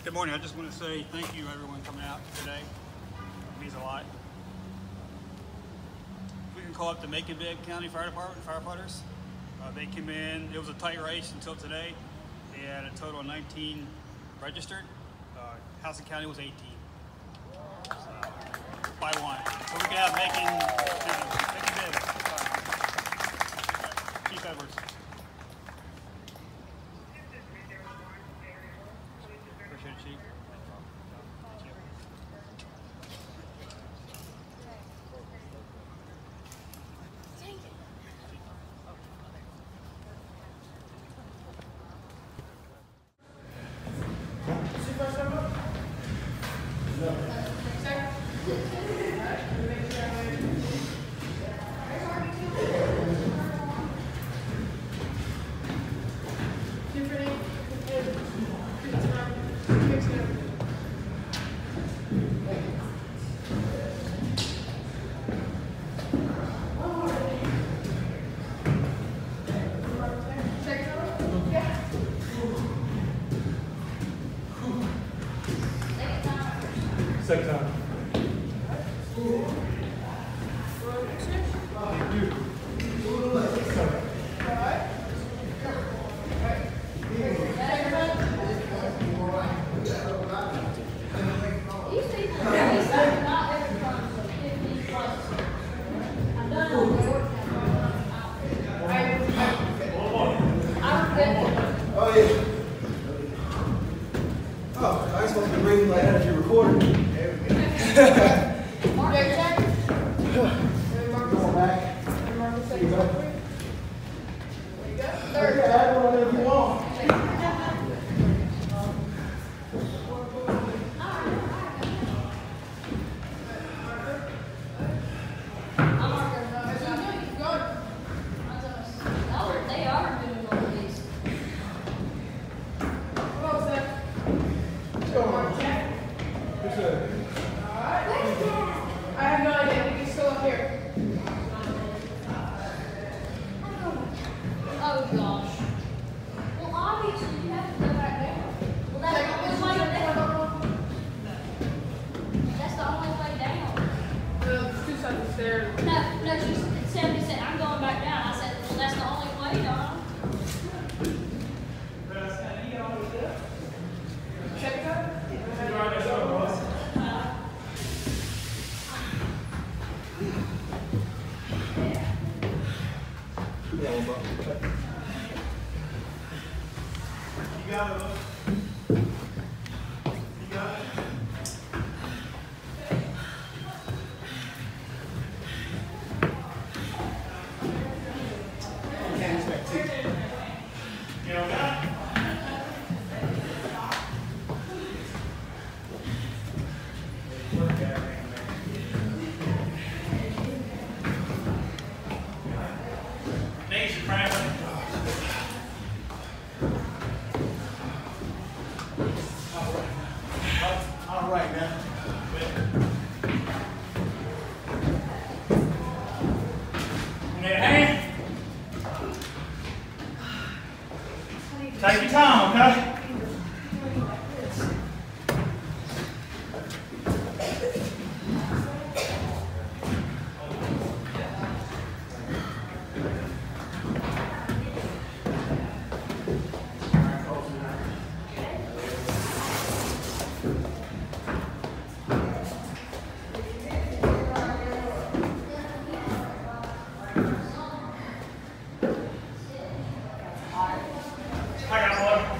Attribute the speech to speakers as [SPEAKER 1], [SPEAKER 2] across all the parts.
[SPEAKER 1] Good morning. I just want to say thank you everyone coming out today. It means a lot. We can call it the Macon-Bibb County Fire Department firefighters. They came in, it was a tight race until today. They had a total of 19 registered. Housing County was 18. So, by one. So we can have Macon-Bibb. Chief Edwards. Appreciate it, Chief.
[SPEAKER 2] Second time.
[SPEAKER 3] Oh, yeah. Oh, I was supposed to be reading like that if you're recording. Going back. There you go. Third. Add one if you want.
[SPEAKER 4] I have no idea. I think he's still up here.
[SPEAKER 5] Oh gosh. Well, obviously you have to go back down. Well, that's the only way down. That's the only way down.
[SPEAKER 4] There's two sides of the stairs.
[SPEAKER 5] No, she said, I'm going back down. I said, well, that's the only way down.
[SPEAKER 4] Check it out.
[SPEAKER 3] You got it. You got it. Can't expect to. You know that?
[SPEAKER 1] Nation Franklin.
[SPEAKER 3] All right now.
[SPEAKER 1] Take your time, okay? I got one.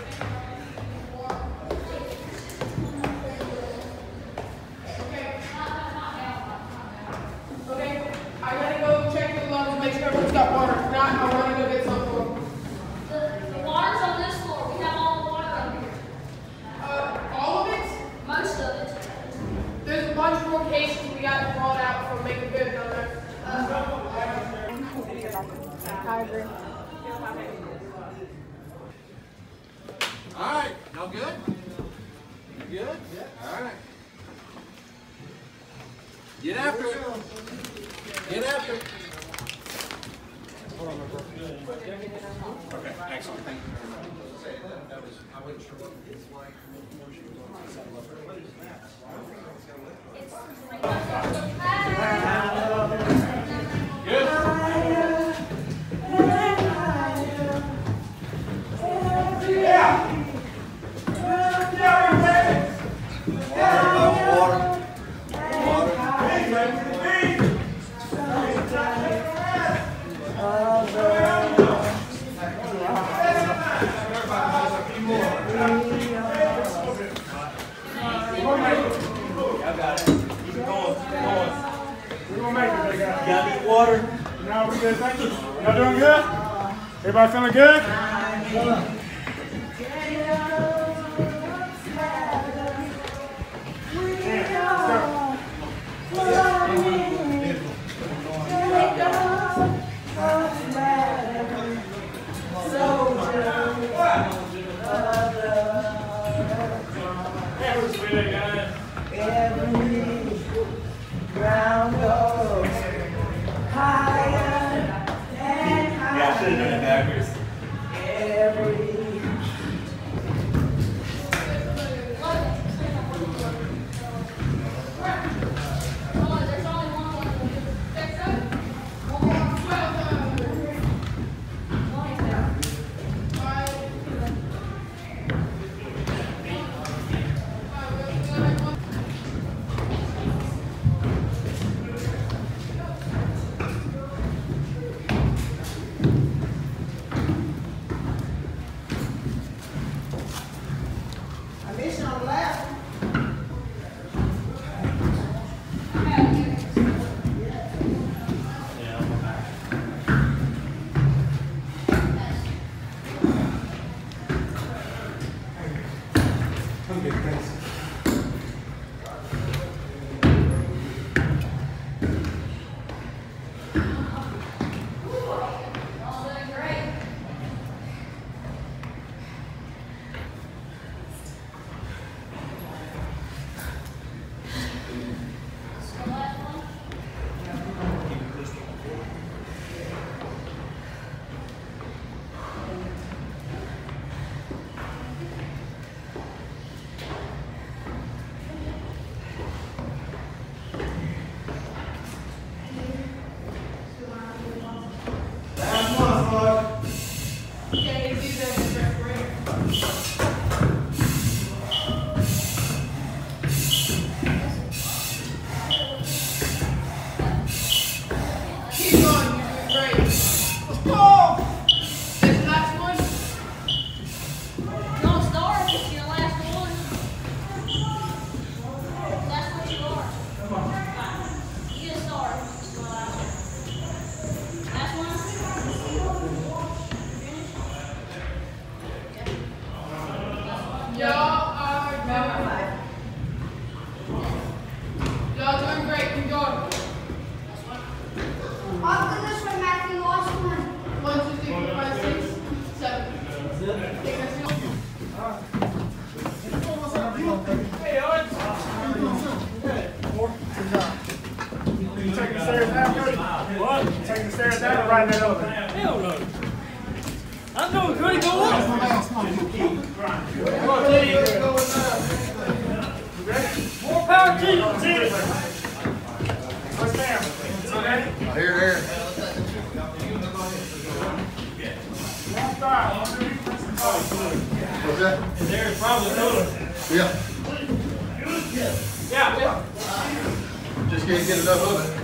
[SPEAKER 4] Okay, I gotta go check the lungs, make sure everyone's got water. If not, I'll run and go get some for them.
[SPEAKER 5] The water's on this floor. We have all the water up here.
[SPEAKER 4] All of it?
[SPEAKER 5] Most of it.
[SPEAKER 4] There's a bunch more cases we got brought out from Macon-Bibb down there. I agree.
[SPEAKER 3] All right. Y'all good? You good? Yeah. All right. Get after it. Get after it.
[SPEAKER 1] Okay, excellent. Thank you very much.
[SPEAKER 3] I wasn't sure what it's like before she was on the side.
[SPEAKER 2] Got any water?
[SPEAKER 6] No, we good, thank you. Y'all doing good? Everybody feeling good?
[SPEAKER 2] Ground goes higher and higher.
[SPEAKER 3] Yeah, I should have done it backwards.
[SPEAKER 2] Every
[SPEAKER 5] There's only one.
[SPEAKER 7] Just can't get enough of it.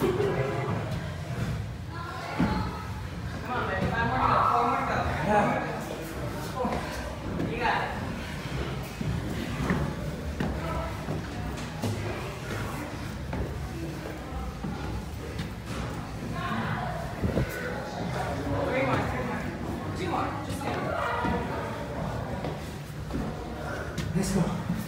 [SPEAKER 8] Come on, baby. 5 more to go. 4 more to go.
[SPEAKER 2] Yeah.
[SPEAKER 8] You got it. Three more. 2 more. Just go.
[SPEAKER 2] Let's go.